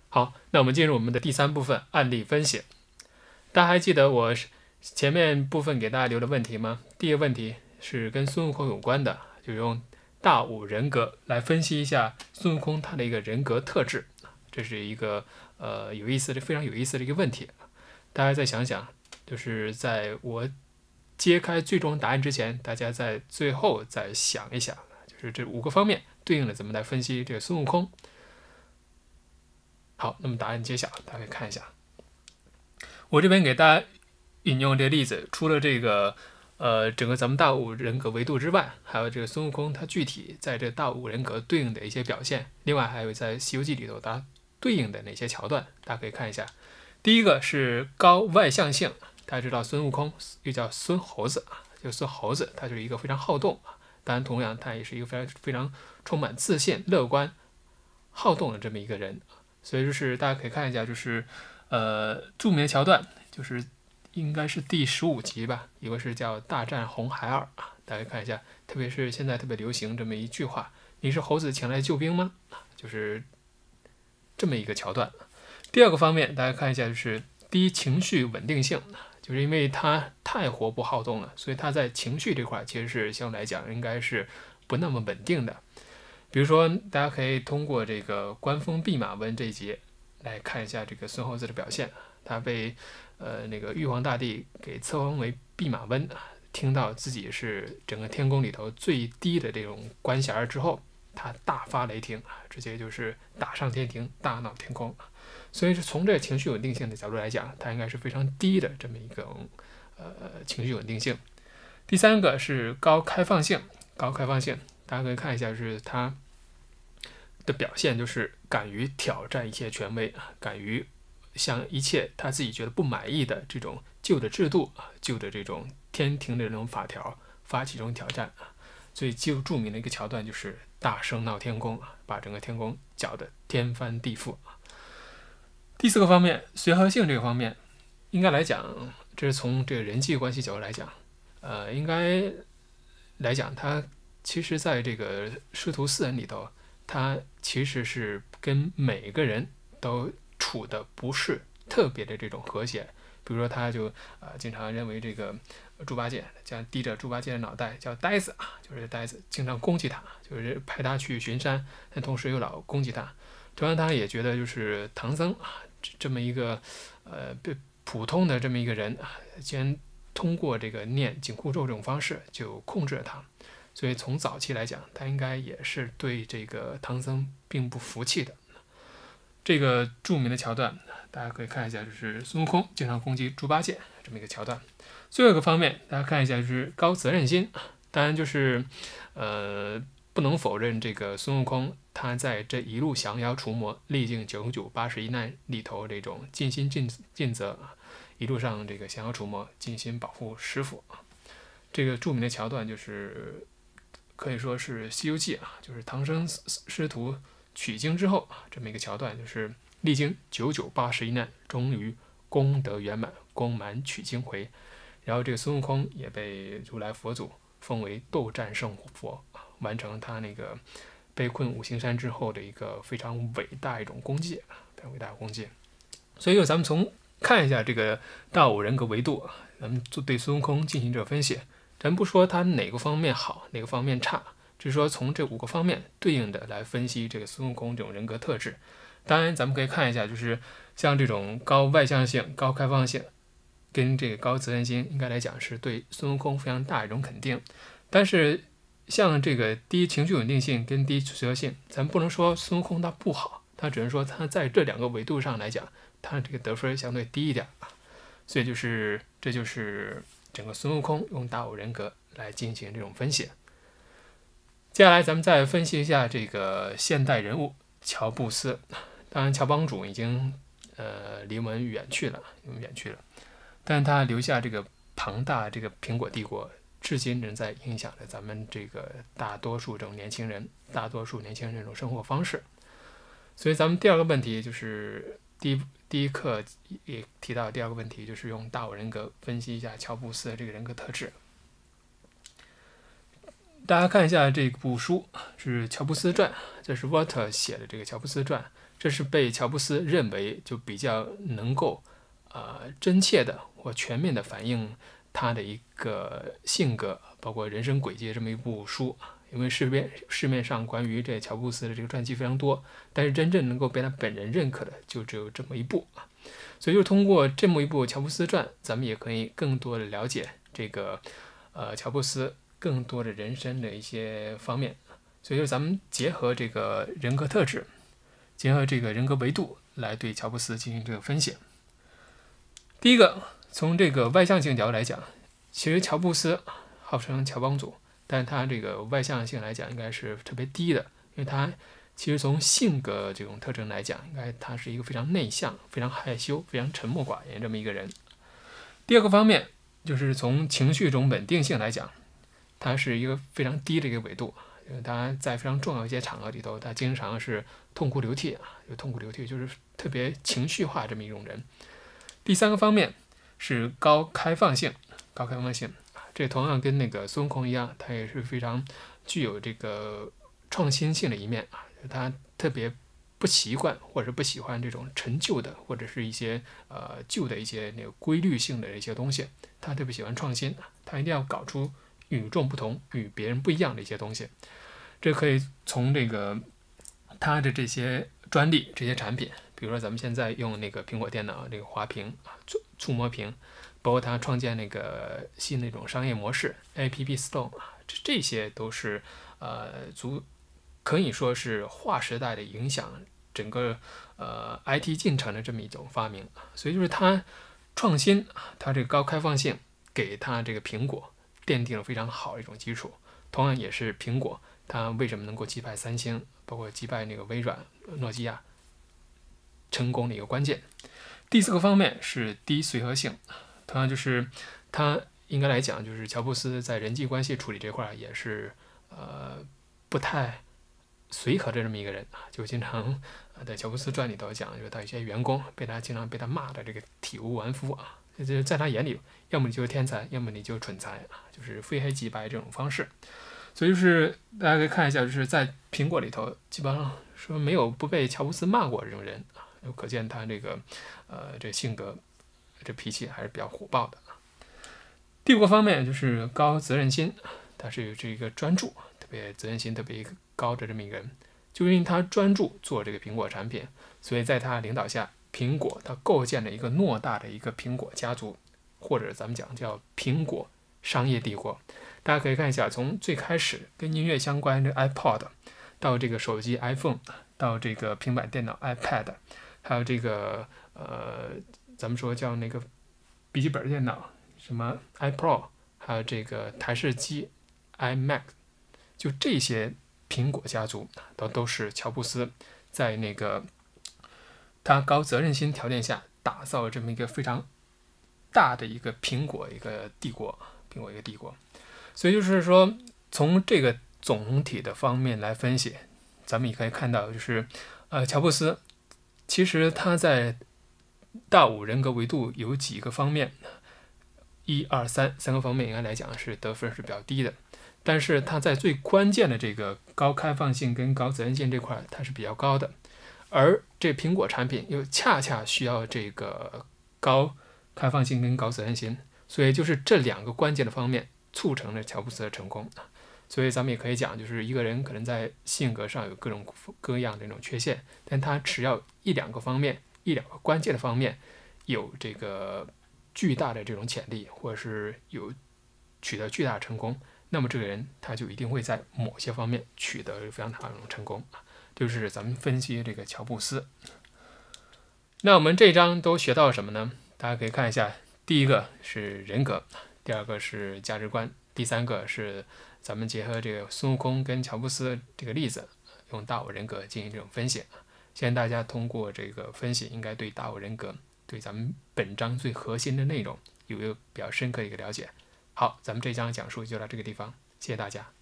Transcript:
好，那我们进入我们的第3部分案例分析。大家还记得我前面部分给大家留的问题吗？第一个问题是跟孙悟空有关的，就用大五人格来分析一下孙悟空他的一个人格特质。这是一个非常有意思的一个问题。大家再想想，就是在我揭开最终答案之前，大家在最后再想一想，就是这5个方面对应的怎么来分析这个孙悟空。好，那么答案揭晓，大家可以看一下。我这边给大家引用这个例子，除了这个整个咱们大五人格维度之外，还有这个孙悟空他具体在这大五人格对应的一些表现，另外还有在《西游记》里头它对应的哪些桥段，大家可以看一下。第一个是高外向性，大家知道孙悟空又叫孙猴子啊，就孙猴子，他就是一个非常好动啊，当然同样他也是一个非常充满自信、乐观、好动的这么一个人。所以就是大家可以看一下，就是著名的桥段，就是应该是第15集吧，一个是叫大战红孩儿啊，大家看一下，特别是现在特别流行这么一句话，你是猴子请来救兵吗？就是这么一个桥段。第二个方面，大家看一下，就是第一，情绪稳定性，就是因为他太活泼好动了，所以他在情绪这块其实是相对来讲应该是不那么稳定的。比如说，大家可以通过这个官封弼马温这一节来看一下这个孙猴子的表现。他被那个玉皇大帝给册封为弼马温，听到自己是整个天宫里头最低的这种官衔之后，他大发雷霆，直接就是打上天庭，大闹天宫。所以是从这情绪稳定性的角度来讲，它应该是非常低的这么一个情绪稳定性。第3个是高开放性，高开放性。大家可以看一下，就是他的表现，就是敢于挑战一切权威，敢于向一切他自己觉得不满意的这种旧的制度、旧的这种天庭的这种法条发起这种挑战。最著名的一个桥段就是大声闹天宫，把整个天宫搅得天翻地覆。第4个方面，随和性这个方面，应该来讲，这是从这个人际关系角度来讲，应该来讲，他其实在这个师徒4人里头，他其实是跟每个人都处的不是特别的这种和谐。比如说，他就经常认为这个猪八戒，这样低着猪八戒的脑袋叫呆子啊，就是呆子，经常攻击他，就是派他去巡山，但同时又老攻击他。同样，他也觉得就是唐僧啊，这么一个普通的这么一个人啊，竟然通过这个念紧箍咒这种方式就控制了他。所以从早期来讲，他应该也是对这个唐僧并不服气的。这个著名的桥段，大家可以看一下，就是孙悟空经常攻击猪八戒这么一个桥段。最后一个方面，大家看一下，就是高责任心。当然就是不能否认这个孙悟空他在这一路降妖除魔、历尽9981难里头这种尽心尽责，一路上这个降妖除魔，尽心保护师傅。这个著名的桥段就是可以说是《西游记》啊，就是唐僧师徒取经之后这么一个桥段，就是历经9981难，终于功德圆满，功满取经回。然后这个孙悟空也被如来佛祖封为斗战胜佛，完成他那个被困五行山之后的一个非常伟大一种功绩，非常伟大的功绩。所以咱们从看一下这个大五人格维度，咱们对孙悟空进行这个分析。咱不说他哪个方面好，哪个方面差，只是说从这5个方面对应的来分析这个孙悟空这种人格特质。当然，咱们可以看一下，就是像这种高外向性、高开放性，跟这个高责任心，应该来讲是对孙悟空非常大一种肯定。但是像这个低情绪稳定性跟低随和性，咱不能说孙悟空他不好，他只能说他在这2个维度上来讲，他这个得分相对低一点啊。所以这就是整个孙悟空用大五人格来进行这种分析。接下来咱们再分析一下这个现代人物乔布斯。当然，乔帮主已经离我们远去了，但是他留下这个庞大这个苹果帝国，至今仍在影响着咱们这个大多数年轻人这种生活方式。所以咱们第2个问题就是第一课也提到第2个问题，就是用大五人格分析一下乔布斯的这个人格特质。大家看一下这部书是《乔布斯传》，这是沃特写的这个《乔布斯传》。 这是被乔布斯认为就比较能够真切的或全面的反映他的一个性格，包括人生轨迹的这么一部书。因为市面上关于这乔布斯的这个传记非常多，但是真正能够被他本人认可的就只有这么一部啊。所以就通过这么一部乔布斯传，咱们也可以更多的了解这个乔布斯更多的人生的一些方面。所以就咱们结合这个人格特质，结合这个人格维度来对乔布斯进行这个分析。第一个，从这个外向性角度来讲，其实乔布斯号称乔帮主，但他这个外向性来讲应该是特别低的，因为他其实从性格这种特征来讲，应该他是一个非常内向、非常害羞、非常沉默寡言这么一个人。第二个方面就是从情绪中稳定性来讲，他是一个非常低的一个维度。他在非常重要一些场合里头，他经常是痛哭流涕痛哭流涕就是特别情绪化这么一种人。第三个方面是高开放性，这同样跟那个孙悟空一样，他也是非常具有这个创新性的一面他特别不习惯或者不喜欢这种陈旧的或者是一些旧的一些那个规律性的一些东西，他特别喜欢创新，他一定要搞出与众不同、与别人不一样的一些东西。这可以从这个他的这些专利、这些产品，比如说咱们现在用那个苹果电脑这个滑屏触摸屏，包括他创建那个新的一种商业模式 App Store 这些都是可以说是划时代的影响整个IT 进程的这么一种发明。所以就是他创新，他这个高开放性给他这个苹果奠定了非常好的一种基础。同样也是苹果它为什么能够击败三星，包括击败那个微软、诺基亚成功的一个关键。第四个方面是低随和性，同样就是他应该来讲，就是乔布斯在人际关系处理这块也是不太随和的这么一个人就经常在乔布斯传里头讲，就是他有些员工经常被他骂的这个体无完肤就是在他眼里，要么你就是天才，要么你就是蠢材就是非黑即白这种方式。所以就是大家可以看一下，就是在苹果里头，基本上说没有不被乔布斯骂过这种人就可见他这个这性格、这脾气还是比较火爆的第五个方面就是高责任心，他是有这个专注，特别责任心特别高的这么一个人。就因为他专注做这个苹果产品，所以在他领导下，苹果它构建了一个偌大的一个苹果家族，或者咱们讲叫苹果商业帝国。大家可以看一下，从最开始跟音乐相关的 iPod， 到这个手机 iPhone， 到这个平板电脑 iPad， 还有这个咱们说叫那个笔记本电脑什么 iPro， 还有这个台式机 iMac， 就这些苹果家族都是乔布斯在那个他高责任心条件下打造了这么一个非常大的一个苹果一个帝国。所以就是说，从这个总体的方面来分析，咱们也可以看到，就是乔布斯其实他在大五人格维度有几个方面，1、2、3个方面应该来讲是得分是比较低的，但是他在最关键的这个高开放性跟高责任性这块它是比较高的，而这苹果产品又恰恰需要这个高开放性跟高责任心，所以就是这两个关键的方面促成了乔布斯的成功。所以咱们也可以讲，就是一个人可能在性格上有各种各样的这种缺陷，但他只要1、2个方面、1、2个关键的方面有这个巨大的这种潜力，或者是有取得巨大的成功，那么这个人他就一定会在某些方面取得非常大的成功。就是咱们分析这个乔布斯。那我们这一章都学到了什么呢？大家可以看一下，第一个是人格，第二个是价值观，第三个是咱们结合这个孙悟空跟乔布斯这个例子，用大我人格进行这种分析。现在大家通过这个分析，应该对大我人格，对咱们本章最核心的内容有一个比较深刻的一个了解。好，咱们这章讲述就到这个地方，谢谢大家。